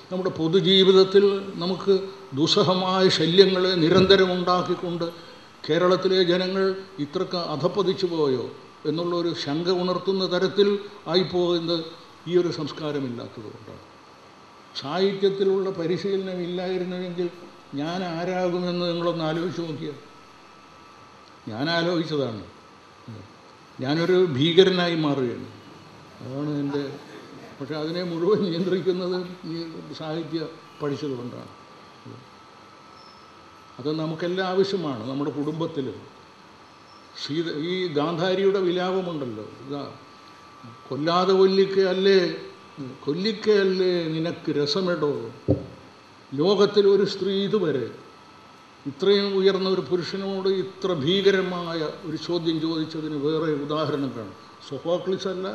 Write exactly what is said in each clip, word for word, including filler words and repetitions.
നമ്മുടെ പൊതുജീവിതത്തിൽ നമുക്ക് ദുസ്സഹമായ ശല്യങ്ങളെ നിരന്തരം ഉണ്ടാക്കിക്കൊണ്ട് കേരളത്തിലെ ജനങ്ങൾ ഇത്രക്ക് അധപ്പതിച്ചു പോയോ എന്നുള്ളൊരു ശങ്ക ഉണർത്തുന്ന തരത്തിൽ ആയിപ്പോകുന്നത് ഈ ഒരു സംസ്കാരമില്ലാത്തതുകൊണ്ടാണ്. സാഹിത്യത്തിലുള്ള പരിശീലനം ഇല്ലായിരുന്നുവെങ്കിൽ ഞാൻ ആരാകുമെന്ന് നിങ്ങളൊന്ന് ആലോചിച്ച് നോക്കിയാൽ. ഞാൻ ആലോചിച്ചതാണ്, ഞാനൊരു ഭീകരനായി മാറുകയാണ്. അതാണ് എൻ്റെ. പക്ഷെ അതിനെ മുഴുവൻ നിയന്ത്രിക്കുന്നത് ഈ സാഹിത്യ പഠിച്ചതുകൊണ്ടാണ്. അത് നമുക്കെല്ലാം ആവശ്യമാണ്. നമ്മുടെ കുടുംബത്തിൽ സീത ഈ ഗാന്ധാരിയുടെ വിലാപമുണ്ടല്ലോ, ഇതാ കൊല്ലാതെ കൊല്ലിക്കയല്ലേ കൊല്ലിക്കയല്ലേ നിനക്ക് രസമെടോ. ലോകത്തിൽ ഒരു സ്ത്രീ ഇതുവരെ ഇത്രയും ഉയർന്ന ഒരു പുരുഷനോട് ഇത്ര ഭീകരമായ ഒരു ചോദ്യം ചോദിച്ചതിന് വേറെ ഉദാഹരണം കാണും. സോഫോക്ലിസ് അല്ല,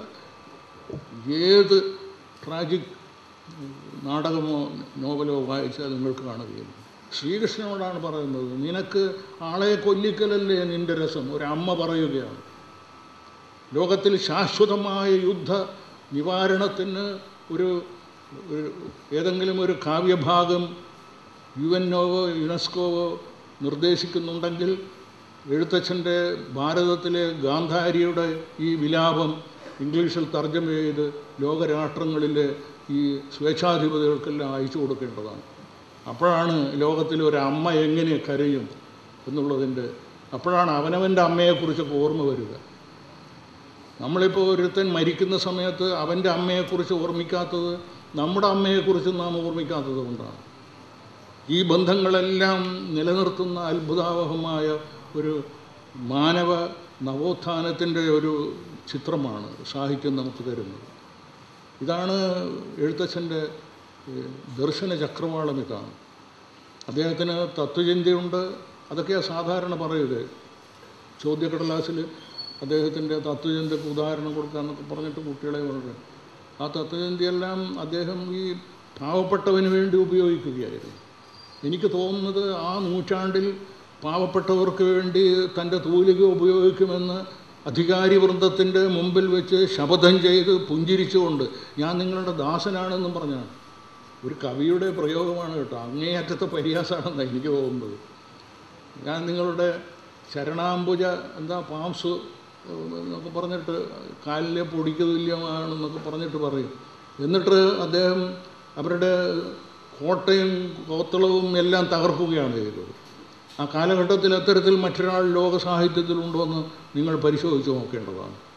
ഏത് ട്രാജിക് നാടകമോ നോവലോ വായിച്ചാൽ നിങ്ങൾക്ക് കാണുകയില്ല. ശ്രീകൃഷ്ണനോടാണ് പറയുന്നത്, നിനക്ക് ആളെ കൊല്ലിക്കലല്ലേ നിൻ്റെ രസം. ഒരമ്മ പറയുകയാണ്. ലോകത്തിൽ ശാശ്വതമായ യുദ്ധ നിവാരണത്തിന് ഒരു ഏതെങ്കിലും ഒരു കാവ്യഭാഗം യു എൻഒവോ യുനെസ്കോവോ നിർദ്ദേശിക്കുന്നുണ്ടെങ്കിൽ എഴുത്തച്ഛൻ്റെ ഭാരതത്തിലെ ഗാന്ധാരിയുടെ ഈ വിലാപം ഇംഗ്ലീഷിൽ തർജ്ജമ ചെയ്ത് ലോകരാഷ്ട്രങ്ങളിലെ ഈ സ്വേച്ഛാധിപതികൾക്കെല്ലാം അയച്ചു കൊടുക്കേണ്ടതാണ്. അപ്പോഴാണ് ലോകത്തിൽ ഒരമ്മ എങ്ങനെ കരയും എന്നുള്ളതിൻ്റെ, അപ്പോഴാണ് അവനവൻ്റെ അമ്മയെക്കുറിച്ചൊക്കെ ഓർമ്മ വരിക. നമ്മളിപ്പോൾ ഒരുത്തൻ മരിക്കുന്ന സമയത്ത് അവൻ്റെ അമ്മയെക്കുറിച്ച് ഓർമ്മിക്കാത്തത് നമ്മുടെ അമ്മയെക്കുറിച്ച് നാം ഓർമ്മിക്കാത്തത് കൊണ്ടാണ്. ഈ ബന്ധങ്ങളെല്ലാം നിലനിർത്തുന്ന അത്ഭുതാവഹമായ ഒരു മാനവ നവോത്ഥാനത്തിൻ്റെ ഒരു ചിത്രമാണ് സാഹിത്യം നമുക്ക് തരുന്നത്. ഇതാണ് എഴുത്തച്ഛൻ്റെ ദർശന ചക്രവാളം. ഇതാണ് അദ്ദേഹത്തിന് തത്വചിന്തയുണ്ട്. അതൊക്കെയാണ് സാധാരണ പറയുക. ചോദ്യക്കടലാസിൽ അദ്ദേഹത്തിൻ്റെ തത്വചിന്തയ്ക്ക് ഉദാഹരണം കൊടുക്കാമെന്നൊക്കെ പറഞ്ഞിട്ട് കുട്ടികളെ വളരെ ആ തത്വചിന്തയെല്ലാം അദ്ദേഹം ഈ പാവപ്പെട്ടവന് വേണ്ടി ഉപയോഗിക്കുകയായിരുന്നു. എനിക്ക് തോന്നുന്നത് ആ നൂറ്റാണ്ടിൽ പാവപ്പെട്ടവർക്ക് വേണ്ടി തൻ്റെ തൂലിക ഉപയോഗിക്കുമെന്ന് അധികാരി വൃന്ദത്തിൻ്റെ മുമ്പിൽ വെച്ച് ശപഥം ചെയ്ത് പുഞ്ചിരിച്ചുകൊണ്ട് ഞാൻ നിങ്ങളുടെ ദാസനാണെന്നും പറഞ്ഞാണ്. ഒരു കവിയുടെ പ്രയോഗമാണ് കേട്ടോ. അങ്ങേയറ്റത്തെ പരിഹാസമാണെന്നാണ് എനിക്ക് തോന്നുന്നത്. ഞാൻ നിങ്ങളുടെ ശരണാംബുജ എന്താ പാംസ് എന്നൊക്കെ പറഞ്ഞിട്ട് കാലിലെ പൊടിക്ക് തുല്യമാണെന്നൊക്കെ പറഞ്ഞിട്ട് പറയും. എന്നിട്ട് അദ്ദേഹം അവരുടെ കോട്ടയും കോത്തളവും എല്ലാം തകർക്കുകയാണ് ചെയ്തത്. ആ കാലഘട്ടത്തിൽ അത്തരത്തിൽ മറ്റൊരാൾ ലോക സാഹിത്യത്തിലുണ്ടോ എന്ന് നിങ്ങൾ പരിശോധിച്ച് നോക്കേണ്ടതാണ്.